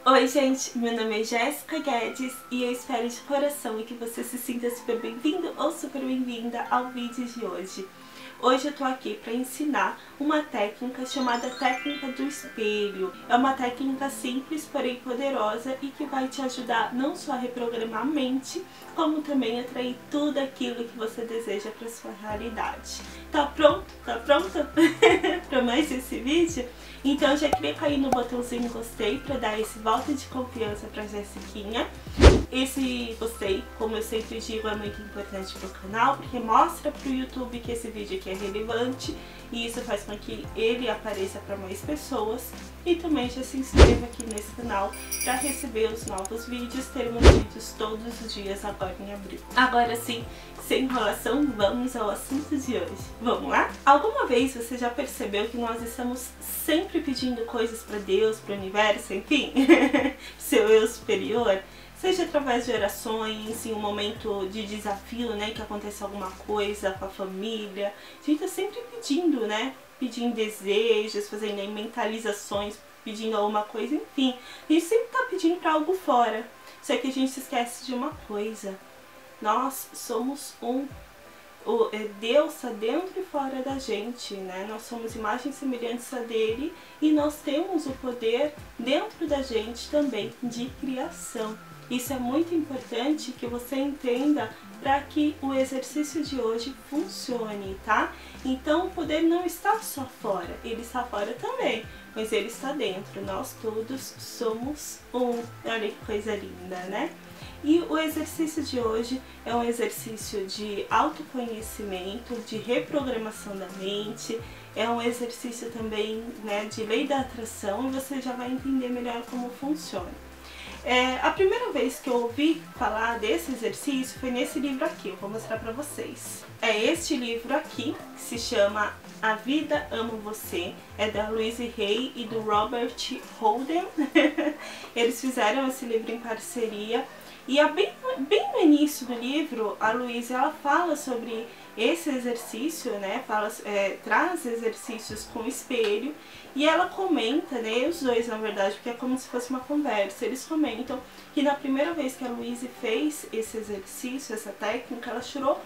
Oi gente, meu nome é Jéssica Guedes e eu espero de coração que você se sinta super bem-vindo ou super bem-vinda ao vídeo de hoje. Hoje eu tô aqui para ensinar uma técnica chamada técnica do espelho. É uma técnica simples, porém poderosa e que vai te ajudar não só a reprogramar a mente, como também a atrair tudo aquilo que você deseja para sua realidade. Tá pronto? Tá pronta para mais esse vídeo? Então já clica aí no botãozinho gostei para dar esse voto de confiança para Jessiquinha. Esse gostei, como eu sempre digo, é muito importante pro canal, porque mostra pro YouTube que esse vídeo aqui é relevante e isso faz com que ele apareça para mais pessoas. E também já se inscreva aqui nesse canal para receber os novos vídeos. Teremos vídeos todos os dias agora em abril. Agora sim, sem enrolação, vamos ao assunto de hoje. Vamos lá? Alguma vez você já percebeu que nós estamos sempre pedindo coisas para Deus, para o universo, enfim, seu eu superior? Seja através de orações, em um momento de desafio, né, que acontece alguma coisa com a família. A gente tá sempre pedindo, né, pedindo desejos, fazendo aí mentalizações, pedindo alguma coisa, enfim. A gente sempre tá pedindo para algo fora. Só que a gente se esquece de uma coisa. Nós somos um. Deus está dentro e fora da gente, né? Nós somos imagens semelhantes a dele e nós temos o poder dentro da gente também de criação. Isso é muito importante que você entenda para que o exercício de hoje funcione, tá? Então o poder não está só fora, ele está fora também, mas ele está dentro. Nós todos somos um. Olha que coisa linda, né? E o exercício de hoje é um exercício de autoconhecimento, de reprogramação da mente, é um exercício também, né, de lei da atração, e você já vai entender melhor como funciona. A primeira vez que eu ouvi falar desse exercício foi nesse livro aqui, eu vou mostrar pra vocês. É este livro aqui, que se chama A Vida Ama Você, é da Louise Hay e do Robert Holden. Eles fizeram esse livro em parceria. E bem no início do livro, a Louise ela fala sobre esse exercício, né? Traz exercícios com espelho e ela comenta, né? Os dois, na verdade, porque é como se fosse uma conversa. Eles comentam que na primeira vez que a Louise fez esse exercício, essa técnica, ela chorou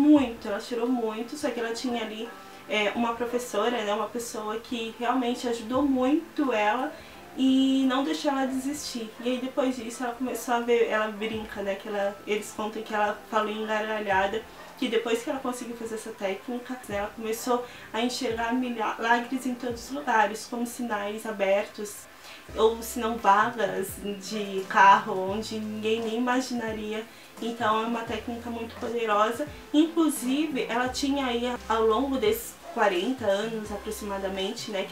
muito, só que ela tinha ali uma professora, né? Uma pessoa que realmente ajudou muito ela e não deixou ela desistir. E aí depois disso ela começou a ver, ela brinca, né, que eles contam que ela falou engargalhada, que depois que ela conseguiu fazer essa técnica, né, ela começou a enxergar milagres em todos os lugares, como sinais abertos, ou se não vagas de carro, onde ninguém nem imaginaria. Então é uma técnica muito poderosa. Inclusive ela tinha aí ao longo desses 40 anos aproximadamente, né, que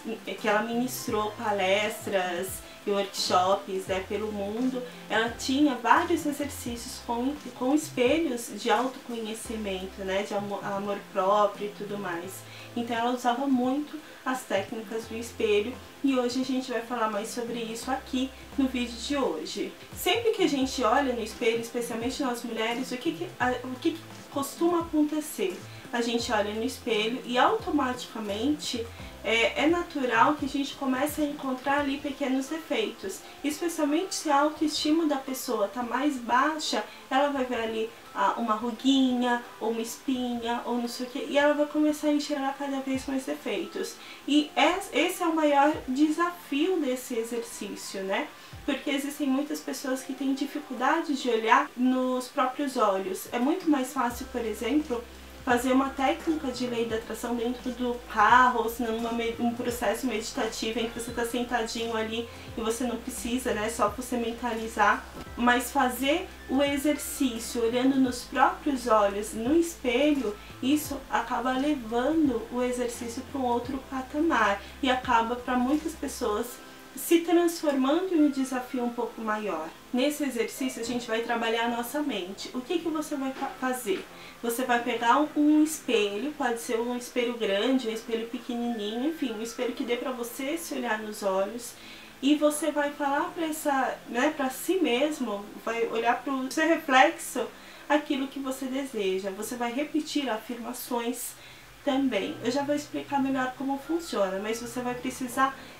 ela ministrou palestras e workshops, né, pelo mundo. Ela tinha vários exercícios com espelhos de autoconhecimento, né, de amor próprio e tudo mais. Então ela usava muito as técnicas do espelho e hoje a gente vai falar mais sobre isso aqui no vídeo de hoje. Sempre que a gente olha no espelho, especialmente nós mulheres, o que costuma acontecer? A gente olha no espelho e automaticamente é natural que a gente comece a encontrar ali pequenos defeitos. Especialmente se a autoestima da pessoa está mais baixa, ela vai ver ali uma ruguinha, ou uma espinha, ou não sei o que, e ela vai começar a enxergar cada vez mais defeitos. E esse é o maior desafio desse exercício, né? Porque existem muitas pessoas que têm dificuldade de olhar nos próprios olhos. É muito mais fácil, por exemplo, fazer uma técnica de lei da atração dentro do carro, ou se não um processo meditativo em que você está sentadinho ali e você não precisa, né, só você mentalizar, mas fazer o exercício olhando nos próprios olhos, no espelho, isso acaba levando o exercício para um outro patamar e acaba para muitas pessoas se transformando em um desafio um pouco maior. Nesse exercício a gente vai trabalhar a nossa mente. O que você vai fazer? Você vai pegar um espelho, pode ser um espelho grande, um espelho pequenininho, enfim, um espelho que dê para você se olhar nos olhos. E você vai falar para si mesmo, vai olhar para o seu reflexo aquilo que você deseja. Você vai repetir afirmações também. Eu já vou explicar melhor como funciona, mas você vai precisar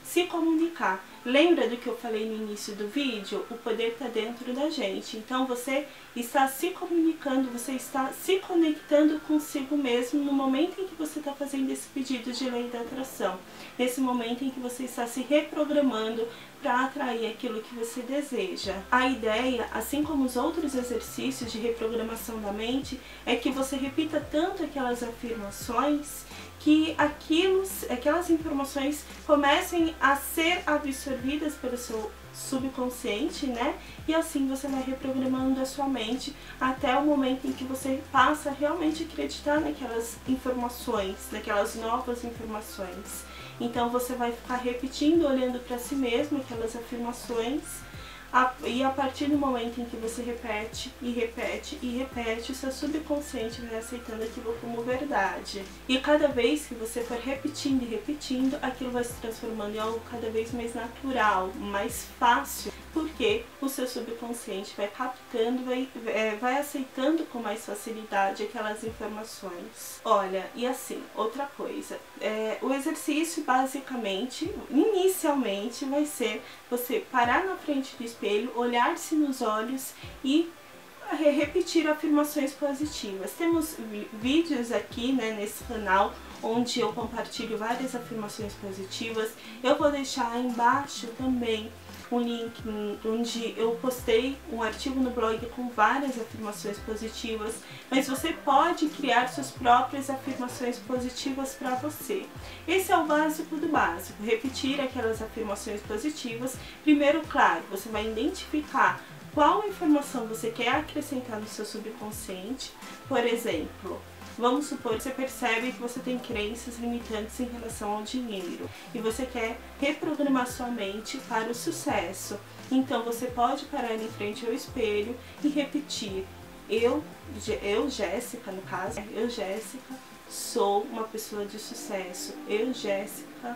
se comunicar. Lembra do que eu falei no início do vídeo? O poder está dentro da gente. Então você está se comunicando, você está se conectando consigo mesmo no momento em que você está fazendo esse pedido de lei da atração. Nesse momento em que você está se reprogramando para atrair aquilo que você deseja. A ideia, assim como os outros exercícios de reprogramação da mente, é que você repita tanto aquelas afirmações que aquelas informações comecem a ser absorvidas pelo seu subconsciente, né? E assim você vai reprogramando a sua mente até o momento em que você passa a realmente acreditar naquelas informações, naquelas novas informações. Então você vai ficar repetindo, olhando para si mesmo aquelas afirmações, e a partir do momento em que você repete e repete e repete, o seu subconsciente vai aceitando aquilo como verdade. E cada vez que você for repetindo e repetindo, aquilo vai se transformando em algo cada vez mais natural, mais fácil, porque o seu subconsciente vai captando, vai aceitando com mais facilidade aquelas informações. Olha, e assim, outra coisa, o exercício basicamente, inicialmente, vai ser você parar na frente do espelho, olhar-se nos olhos e repetir afirmações positivas. Temos vídeos aqui, né, nesse canal onde eu compartilho várias afirmações positivas. Eu vou deixar aí embaixo também um link onde eu postei um artigo no blog com várias afirmações positivas, mas você pode criar suas próprias afirmações positivas para você. Esse é o básico do básico, repetir aquelas afirmações positivas. Primeiro, claro, você vai identificar qual informação você quer acrescentar no seu subconsciente. Por exemplo, vamos supor que você percebe que você tem crenças limitantes em relação ao dinheiro e você quer reprogramar sua mente para o sucesso. Então você pode parar em frente ao espelho e repetir: eu Jéssica, no caso, eu Jéssica sou uma pessoa de sucesso. Eu Jéssica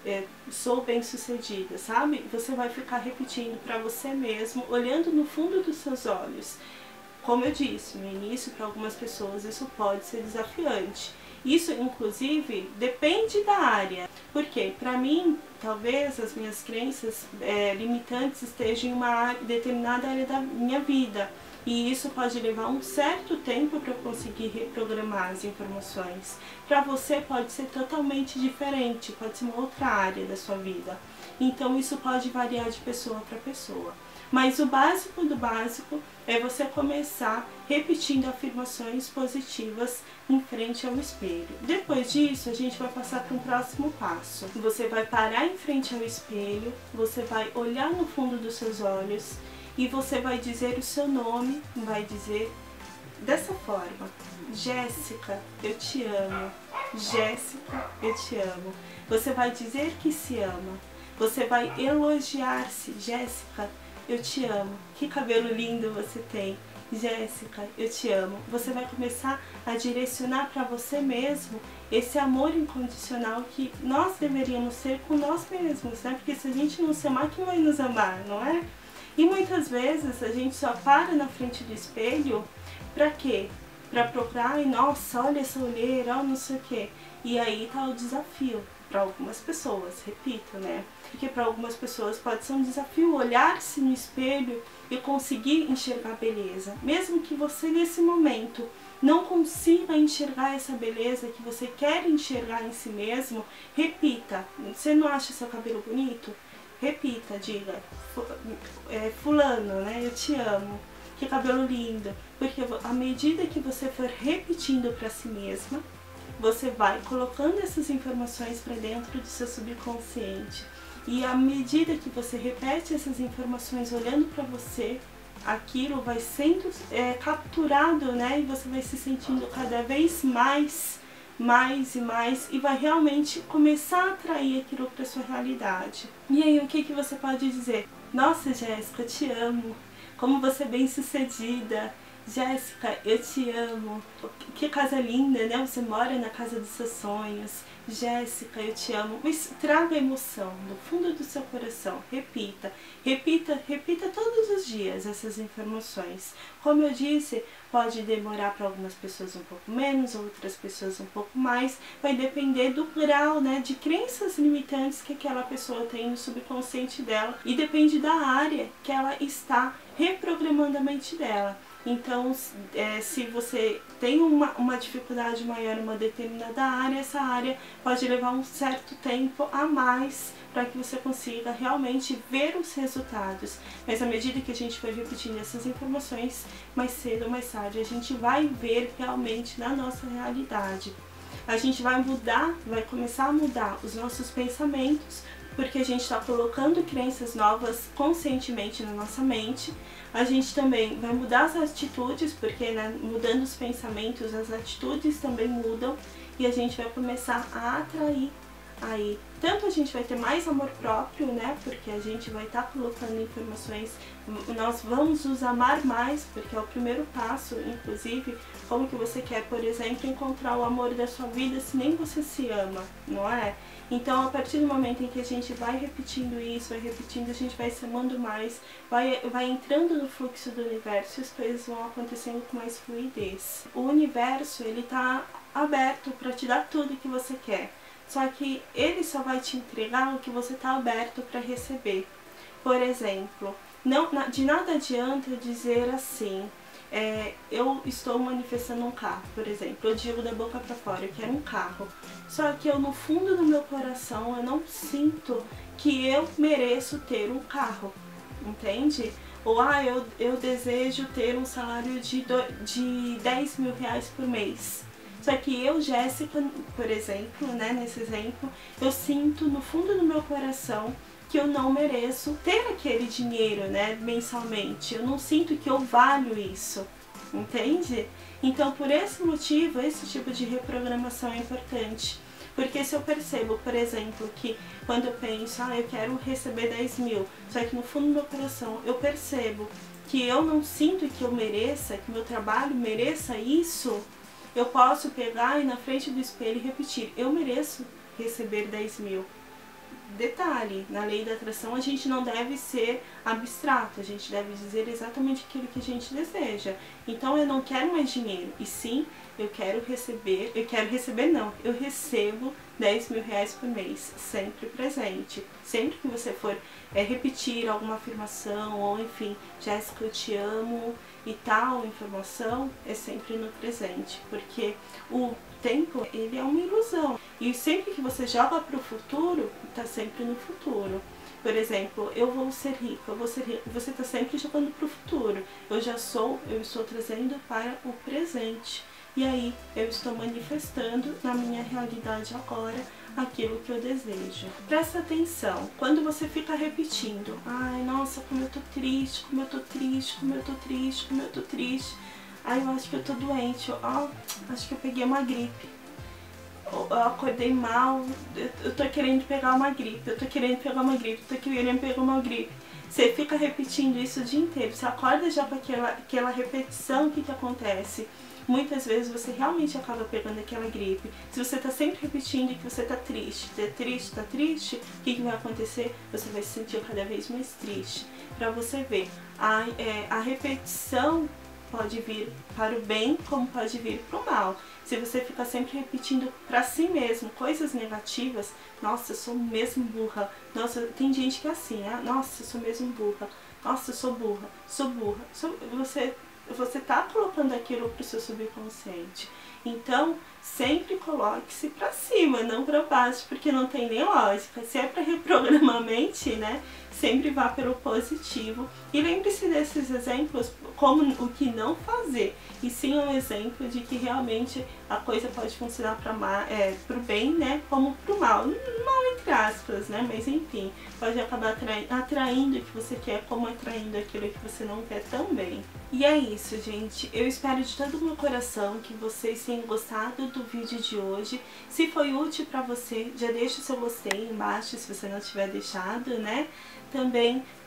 sou bem-sucedida, sabe? Você vai ficar repetindo para você mesmo, olhando no fundo dos seus olhos. Como eu disse no início, para algumas pessoas isso pode ser desafiante. Isso, inclusive, depende da área. Porque, para mim, talvez as minhas crenças limitantes estejam em uma determinada área da minha vida. E isso pode levar um certo tempo para eu conseguir reprogramar as informações. Para você pode ser totalmente diferente, pode ser uma outra área da sua vida. Então isso pode variar de pessoa para pessoa. Mas o básico do básico é você começar repetindo afirmações positivas em frente ao espelho. Depois disso, a gente vai passar para um próximo passo. Você vai parar em frente ao espelho, você vai olhar no fundo dos seus olhos e você vai dizer o seu nome, vai dizer dessa forma: Jéssica, eu te amo. Jéssica, eu te amo. Você vai dizer que se ama. Você vai elogiar-se. Jéssica, eu te amo. Que cabelo lindo você tem. Jéssica, eu te amo. Você vai começar a direcionar para você mesmo esse amor incondicional que nós deveríamos ter com nós mesmos, né? Porque se a gente não se amar, quem vai nos amar, não é? E muitas vezes a gente só para na frente do espelho pra quê? Pra procurar, ai, nossa, olha essa olheira, não sei o quê. E aí tá o desafio para algumas pessoas, repito, né? Porque para algumas pessoas pode ser um desafio olhar-se no espelho e conseguir enxergar beleza. Mesmo que você nesse momento não consiga enxergar essa beleza que você quer enxergar em si mesmo, repita. Você não acha seu cabelo bonito? Repita, diga: fulano, né? Eu te amo. Que cabelo lindo. Porque à medida que você for repetindo para si mesma, você vai colocando essas informações para dentro do seu subconsciente. E à medida que você repete essas informações olhando para você, aquilo vai sendo capturado, né? E você vai se sentindo cada vez mais e mais, e vai realmente começar a atrair aquilo para sua realidade. E aí, o que você pode dizer? Nossa, Jéssica, eu te amo. Como você é bem-sucedida. Jéssica, eu te amo. Que casa linda, né? Você mora na casa dos seus sonhos. Jéssica, eu te amo, mas traga emoção do fundo do seu coração, repita, repita, repita todos os dias essas informações. Como eu disse, pode demorar para algumas pessoas um pouco menos, outras pessoas um pouco mais, vai depender do grau, né, de crenças limitantes que aquela pessoa tem no subconsciente dela e depende da área que ela está reprogramando a mente dela. Então, se você tem uma dificuldade maior em uma determinada área, essa área pode levar um certo tempo a mais para que você consiga realmente ver os resultados. Mas à medida que a gente for repetindo essas informações, mais cedo ou mais tarde, a gente vai ver realmente na nossa realidade. A gente vai mudar, vai começar a mudar os nossos pensamentos, porque a gente está colocando crenças novas conscientemente na nossa mente. A gente também vai mudar as atitudes, porque, né, mudando os pensamentos, as atitudes também mudam, e a gente vai começar a atrair aí. Tanto a gente vai ter mais amor próprio, né, porque a gente vai estar colocando informações, nós vamos nos amar mais, porque é o primeiro passo, inclusive, como que você quer, por exemplo, encontrar o amor da sua vida se nem você se ama, não é? Então, a partir do momento em que a gente vai repetindo isso, vai repetindo, a gente vai se amando mais, vai entrando no fluxo do universo e as coisas vão acontecendo com mais fluidez. O universo, ele tá aberto para te dar tudo que você quer, só que ele só vai te entregar o que você tá aberto para receber. Por exemplo, de nada adianta dizer assim, eu estou manifestando um carro, por exemplo, eu digo da boca para fora, eu quero um carro, só que eu no fundo do meu coração eu não sinto que eu mereço ter um carro, entende? Ou eu desejo ter um salário de 10 mil reais por mês. Só que eu, Jéssica, por exemplo, né, nesse exemplo, eu sinto no fundo do meu coração que eu não mereço ter aquele dinheiro, né, mensalmente. Eu não sinto que eu valho isso, entende? Então, por esse motivo, esse tipo de reprogramação é importante. Porque se eu percebo, por exemplo, que quando eu penso, eu quero receber 10 mil, só que no fundo do meu coração eu percebo que eu não sinto que eu mereça, que meu trabalho mereça isso, eu posso pegar e na frente do espelho repetir, eu mereço receber 10 mil. Detalhe, na lei da atração a gente não deve ser abstrato, a gente deve dizer exatamente aquilo que a gente deseja. Então eu não quero mais dinheiro, e sim, eu recebo 10 mil reais por mês, sempre presente. Sempre que você for repetir alguma afirmação, ou enfim, Jéssica, eu te amo e tal informação, é sempre no presente, porque o tempo, ele é uma ilusão, e sempre que você joga para o futuro, está sempre no futuro. Por exemplo, eu vou ser rica, você está sempre jogando para o futuro. Eu estou trazendo para o presente. E aí, eu estou manifestando na minha realidade agora aquilo que eu desejo. Presta atenção, quando você fica repetindo, ai, nossa, como eu tô triste, como eu tô triste, como eu tô triste, como eu tô triste. Ai, eu acho que eu tô doente, acho que eu peguei uma gripe. Eu acordei mal, eu tô querendo pegar uma gripe, eu tô querendo pegar uma gripe, eu tô querendo pegar uma gripe. Você fica repetindo isso o dia inteiro, você acorda já com aquela repetição, o que acontece? Muitas vezes você realmente acaba pegando aquela gripe. Se você tá sempre repetindo que você tá triste, tá triste, o que vai acontecer? Você vai se sentir cada vez mais triste. Pra você ver, a repetição pode vir para o bem, como pode vir para o mal. Se você ficar sempre repetindo para si mesmo coisas negativas, nossa, eu sou mesmo burra, nossa, tem gente que é assim, nossa, eu sou mesmo burra, nossa, eu sou burra, você tá colocando aquilo pro seu subconsciente. Então, sempre coloque-se pra cima, não pra baixo, porque não tem nem lógica. Se é pra reprogramar a mente, né, sempre vá pelo positivo. E lembre-se desses exemplos como o que não fazer, e sim um exemplo de que realmente a coisa pode funcionar pro bem, né, como pro mal. Mal entre aspas, né, mas enfim, pode acabar atraindo o que você quer, como atraindo aquilo que você não quer também. E é isso, gente. Eu espero de todo o meu coração que vocês tenham gostado do vídeo de hoje. Se foi útil pra você, já deixa o seu gostei embaixo, se você não tiver deixado, né? Também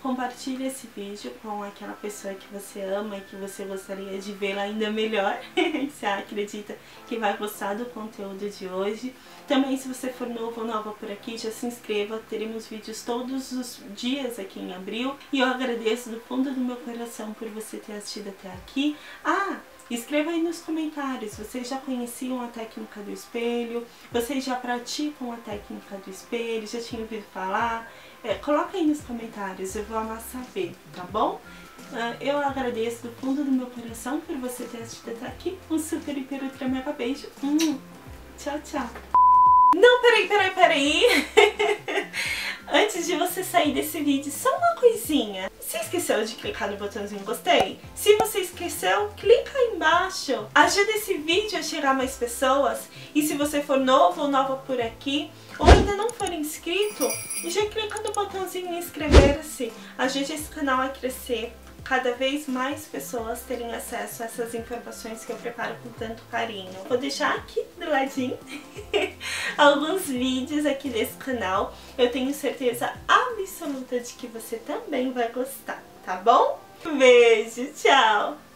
compartilhe esse vídeo com aquela pessoa que você ama e que você gostaria de vê-la ainda melhor. Você acredita que vai gostar do conteúdo de hoje. Também, se você for novo ou nova por aqui, já se inscreva. Teremos vídeos todos os dias aqui em abril. E eu agradeço do fundo do meu coração por você ter assistido até aqui. Escreva aí nos comentários, vocês já conheciam a técnica do espelho? Vocês já praticam a técnica do espelho? Já tinham ouvido falar? Coloca aí nos comentários, eu vou amar saber, tá bom? Eu agradeço do fundo do meu coração por você ter assistido até aqui. Um super, hiper, ultra, mega beijo. Tchau, tchau. Não, peraí. Antes de você sair desse vídeo, só uma coisinha. Você esqueceu de clicar no botãozinho gostei? Se você esqueceu, clica aí embaixo. Ajuda esse vídeo a chegar a mais pessoas. E se você for novo ou nova por aqui, ou ainda não for inscrito, já clica no botãozinho inscrever-se. Ajude esse canal a crescer. Cada vez mais pessoas terem acesso a essas informações que eu preparo com tanto carinho. Vou deixar aqui do ladinho alguns vídeos aqui desse canal. Eu tenho certeza absoluta de que você também vai gostar, tá bom? Um beijo, tchau!